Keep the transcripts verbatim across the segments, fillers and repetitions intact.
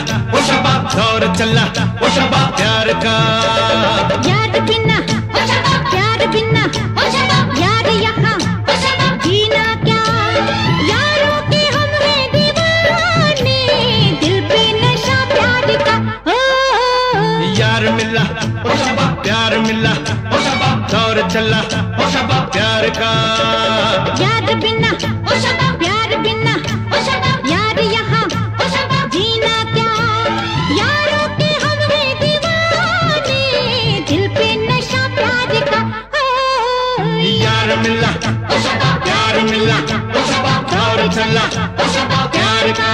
ओ शबाब दौर चला ओ शबाब प्यार का। यार बिना ओ शबाब प्यार बिना ओ शबाब यार यहाँ ओ शबाब जीना क्या। यारों के हम हैं दीवाने दिल पे नशा प्यार का। ओ यार मिला ओ शबाब प्यार मिला ओ शबाब दौर चला ओ शबाब प्यार का। यार बिना ओ शबाब प्यार बिना ओ शबाब यार यहाँ ओ शबाब जीना क्या। यारों के हम हैं दीवाने दिल पे नशा प्यार का। यार मिला ओ शबाब प्यार मिला ओ शबाब दौर चला ओ शबाब प्यार का।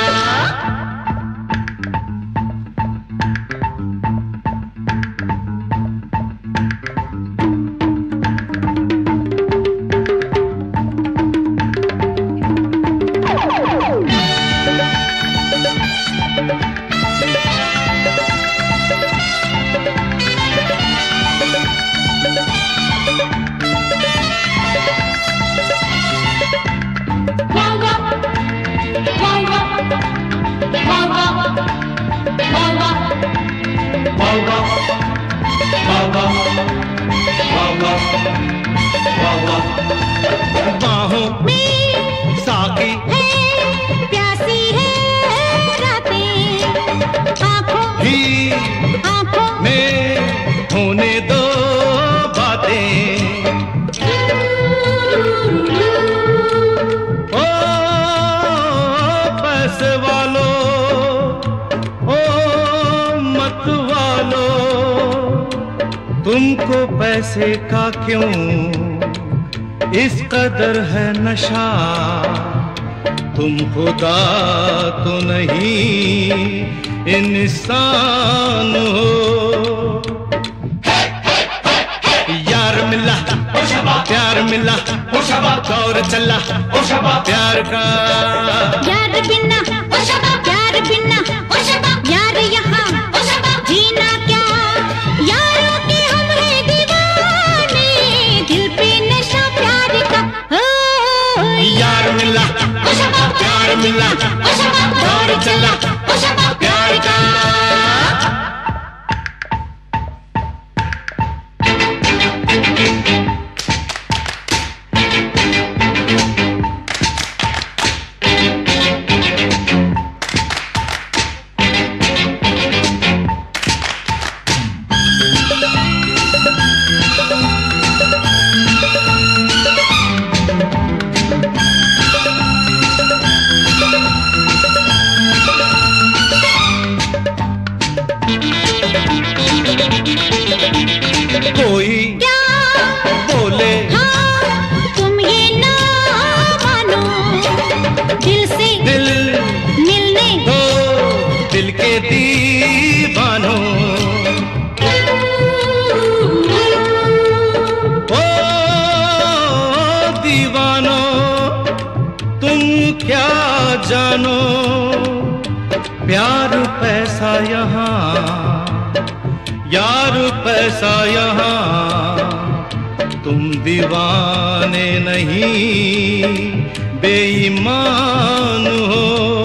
बाहों में साकी है प्यासी है रातें आँखों ही आँखों में होने दो बातें। ओ पैसे वालों ओ मत वालों तुमको पैसे का क्यों इस कदर है नशा। तुम खुदा तो नहीं इंसान हो। यार मिला ओ शबाब प्यार मिला ओ शबाब दौर चला ओ शबाब प्यार का। यार बिना ओ शबाब प्यार बिना ओ शबाब यार यहाँ ओ शबाब जीना क्या। यारों के हम हैं दीवाने दिल पे नशा प्यार का। यार मिला ओ शबाब प्यार मिला ओ शबाब दौर चला ओ शबाब प्यार का। कोई क्या बोले हाँ तुम ये ना मानो दिल से दिल मिलने दो दिल के दीवानों। ओ दीवानों तुम क्या जानो प्यार पैसा यहाँ यार पैसा यहाँ। तुम दीवाने नहीं बेईमान हो।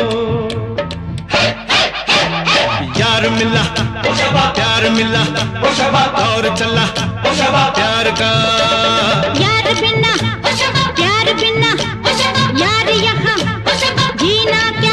यार मिला प्यार मिला और चला प्यार का। यार बिना प्यार बिना यार यहाँ जीना क्या।